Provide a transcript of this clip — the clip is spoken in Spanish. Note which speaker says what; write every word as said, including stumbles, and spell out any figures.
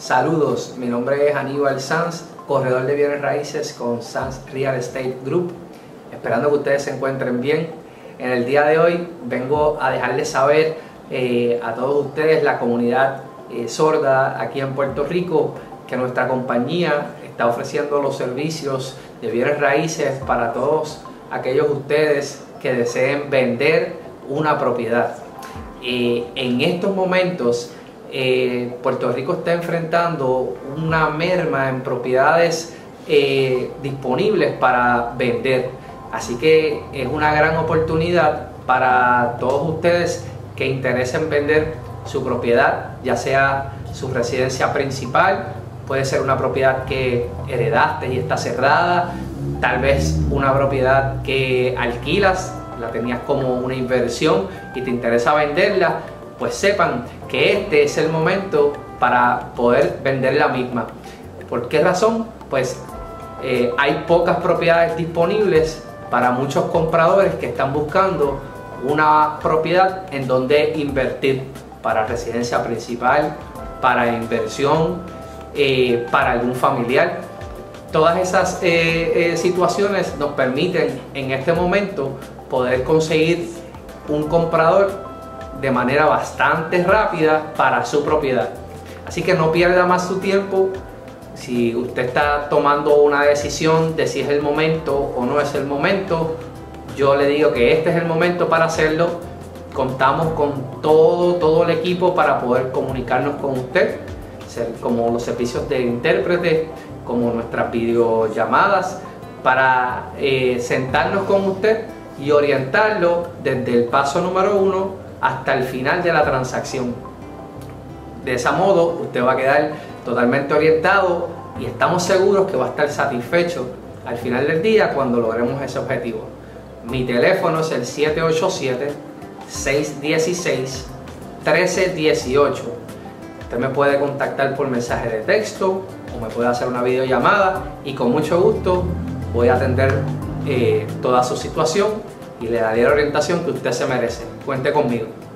Speaker 1: Saludos, mi nombre es Aníbal Sanz, corredor de bienes raíces con Sanz Real Estate Group, esperando que ustedes se encuentren bien. En el día de hoy vengo a dejarles saber eh, a todos ustedes, la comunidad eh, sorda aquí en Puerto Rico, que nuestra compañía está ofreciendo los servicios de bienes raíces para todos aquellos ustedes que deseen vender una propiedad. Eh, en estos momentos Eh, Puerto Rico está enfrentando una merma en propiedades eh, disponibles para vender, así que es una gran oportunidad para todos ustedes que interesen vender su propiedad, ya sea su residencia principal, puede ser una propiedad que heredaste y está cerrada, tal vez una propiedad que alquilas, la tenías como una inversión y te interesa venderla. Pues sepan que este es el momento para poder vender la misma. ¿Por qué razón? Pues eh, hay pocas propiedades disponibles para muchos compradores que están buscando una propiedad en donde invertir para residencia principal, para inversión, eh, para algún familiar. Todas esas eh, eh, situaciones nos permiten en este momento poder conseguir un comprador de manera bastante rápida para su propiedad. Así que no pierda más su tiempo. Si usted está tomando una decisión de si es el momento o no es el momento, yo le digo que este es el momento para hacerlo. Contamos con todo, todo el equipo para poder comunicarnos con usted, como los servicios de intérprete, como nuestras videollamadas, para eh, sentarnos con usted y orientarlo desde el paso número uno hasta el final de la transacción. De ese modo usted va a quedar totalmente orientado y estamos seguros que va a estar satisfecho al final del día cuando logremos ese objetivo. Mi teléfono es el siete ocho siete, seis uno seis, uno tres uno ocho. Usted me puede contactar por mensaje de texto o me puede hacer una videollamada y con mucho gusto voy a atender eh, toda su situación y le daré la orientación que usted se merece. Cuente conmigo.